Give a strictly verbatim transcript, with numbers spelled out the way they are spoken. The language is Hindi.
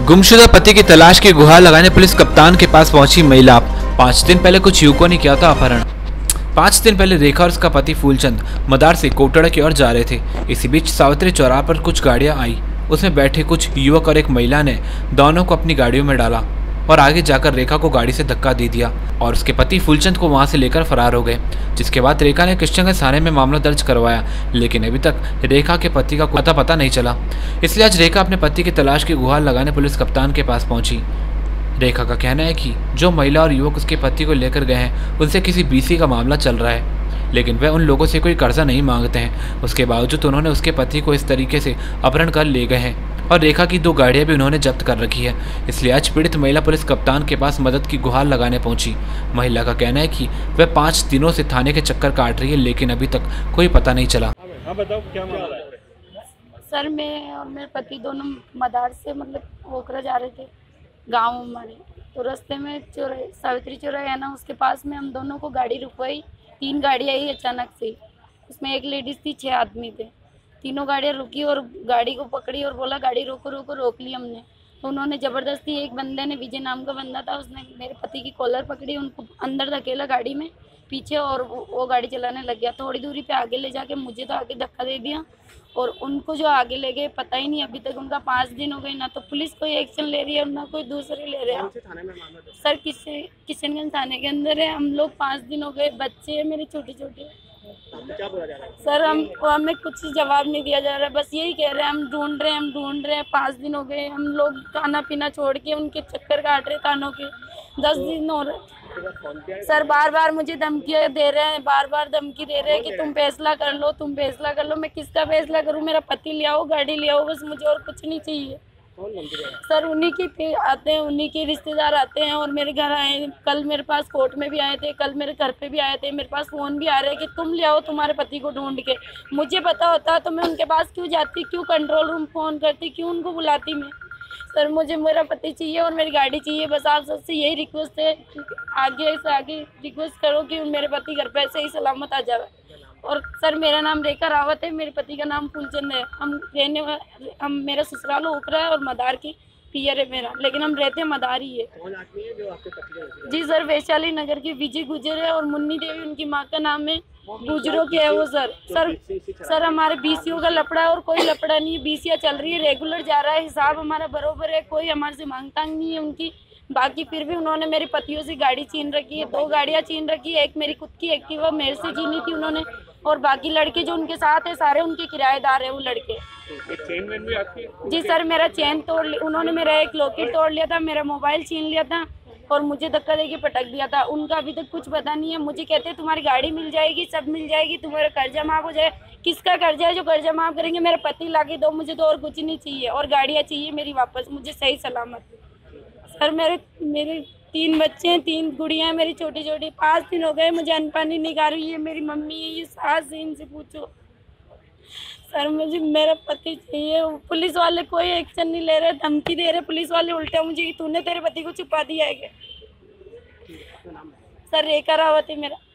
गुमशुदा पति की तलाश की गुहार लगाने पुलिस कप्तान के पास पहुंची महिला। पाँच दिन पहले कुछ युवकों ने किया था अपहरण। पाँच दिन पहले रेखा और उसका पति फूलचंद मदार से कोटड़ा की ओर जा रहे थे। इसी बीच सावित्री चौराहे पर कुछ गाड़ियां आई। उसमें बैठे कुछ युवक और एक महिला ने दोनों को अपनी गाड़ियों में डाला और आगे जाकर रेखा को गाड़ी से धक्का दे दिया और उसके पति फूलचंद को वहां से लेकर फरार हो गए। जिसके बाद रेखा ने किशनगंज थाने में मामला दर्ज करवाया, लेकिन अभी तक रेखा के पति का पता पता नहीं चला। इसलिए आज रेखा अपने पति की तलाश की गुहार लगाने पुलिस कप्तान के पास पहुंची। रेखा का कहना है कि जो महिला और युवक उसके पति को लेकर गए हैं उनसे किसी बीसी का मामला चल रहा है, लेकिन वह उन लोगों से कोई कर्जा नहीं मांगते हैं। उसके बावजूद उन्होंने उसके पति को इस तरीके से अपहरण कर ले गए हैं और रेखा की दो गाड़ियां भी उन्होंने जब्त कर रखी है। इसलिए आज पीड़ित महिला पुलिस कप्तान के पास मदद की गुहार लगाने पहुंची। महिला का कहना है कि वह पाँच दिनों से थाने के चक्कर काट रही है, लेकिन अभी तक कोई पता नहीं चला। हाँ बताओ क्या मामला है? सर मैं और मेरे पति दोनों मदार से मतलब होकर जा रहे थे गांव हमारे, तो रास्ते में चौराहे सावित्री चौराहे है ना, उसके पास में हम दोनों को गाड़ी रुकवाई। तीन गाड़ी आई अचानक से, उसमें एक लेडीज़ थी, छः आदमी थे। तीनों गाड़ियाँ रुकी और गाड़ी को पकड़ी और बोला गाड़ी रोको रोको, रोक ली हमने। तो उन्होंने ज़बरदस्ती, एक बंदे ने, विजय नाम का बंदा था, उसने मेरे पति की कॉलर पकड़ी, उनको अंदर धकेला गाड़ी में पीछे और वो गाड़ी चलाने लग गया। थोड़ी दूरी पे आगे ले जाके मुझे तो आगे धक्का दे दिया और उनको जो आगे ले गए पता ही नहीं। अभी तक उनका पाँच दिन हो गए, ना तो पुलिस कोई एक्शन ले रही है और ना कोई दूसरे ले रहे हैं। सर किसे किशनगंज थाने के अंदर है। हम लोग पाँच दिन हो गए, बच्चे हैं मेरे छोटे छोटे। क्या बोला जा रहा है? सर हम हमें कुछ जवाब नहीं दिया जा रहा है, बस यही कह रहे हैं हम ढूंढ रहे हैं हम ढूंढ रहे हैं। पाँच दिन हो गए, हम लोग खाना पीना छोड़ के उनके चक्कर काट रहे कानों के। दस दिन हो रहे सर, बार बार मुझे धमकियाँ दे रहे हैं, बार बार धमकी दे रहे हैं कि तुम फैसला कर लो, तुम फैसला कर लो। मैं किसका फैसला करूं? मेरा पति ले आओ, गाड़ी ले आओ, बस मुझे और कुछ नहीं चाहिए। सर उन्हीं की आते हैं, उन्हीं के रिश्तेदार आते हैं और मेरे घर आए। कल मेरे पास कोर्ट में भी आए थे, कल मेरे घर पे भी आए थे। मेरे पास फ़ोन भी आ रहे हैं कि तुम ले आओ तुम्हारे पति को ढूंढ के। मुझे पता होता तो मैं उनके पास क्यों जाती, क्यों कंट्रोल रूम फ़ोन करती, क्यों उनको बुलाती मैं? सर मुझे मेरा पति चाहिए और मेरी गाड़ी चाहिए। बस आप सबसे यही रिक्वेस्ट है, आगे से आगे रिक्वेस्ट करो कि मेरे पति घर पे से ही सलामत आ जाए। और सर मेरा नाम रेखा रावत है, मेरे पति का नाम फूलचंद है। हम रहने हम मेरा ससुराल ओखरा है और मदार की पियर है मेरा, लेकिन हम रहते हैं मदार ही है। कौन आदमी है जो आपके पति है? जी सर, वैशाली नगर की विजय गुजर है और मुन्नी देवी उनकी माँ का नाम है। गुजरों के है वो सर। सर सर हमारे बीसीओ का लफड़ा है और कोई लफड़ा नहीं है। बीसीओ चल रही है, रेगुलर जा रहा है, हिसाब हमारा बरोबर है, कोई हमारे से मांग तांग नहीं है उनकी। बाकी फिर भी उन्होंने मेरे पतियों से गाड़ी छीन रखी है, दो गाड़ियाँ छीन रखी है। एक मेरी खुद की एक्टिवा मेरे से छीनी थी उन्होंने, और बाकी लड़के जो उनके साथ है सारे उनके किराएदार है वो लड़के। चेन वेन भी आपकी? जी सर, मेरा चेन तोड़ लिया उन्होंने, मेरा एक लॉकेट तोड़ लिया था, मेरा मोबाइल छीन लिया था और मुझे धक्का देके पटक दिया था। उनका अभी तक कुछ पता नहीं है। मुझे कहते हैं तुम्हारी गाड़ी मिल जाएगी, सब मिल जाएगी, तुम्हारा कर्जा माफ हो जाए। किसका कर्जा है जो कर्जा माफ करेंगे? मेरा पति लाके दो, मुझे तो और कुछ नहीं चाहिए और गाड़ियाँ चाहिए मेरी वापस, मुझे सही सलामत। सर मेरे मेरे तीन बच्चे हैं, तीन गुड़ियाँ मेरी छोटी छोटी। पाँच दिन हो गए मुझे अन्न पानी नहीं खा रही है, मेरी मम्मी है, ये सास है, इनसे पूछो। सर मुझे मेरा पति चाहिए। पुलिस वाले कोई एक्शन नहीं ले रहे, धमकी दे रहे पुलिस वाले उल्टा मुझे कि तूने तेरे पति को छुपा दिया है क्या? सर रेखा रावत है मेरा।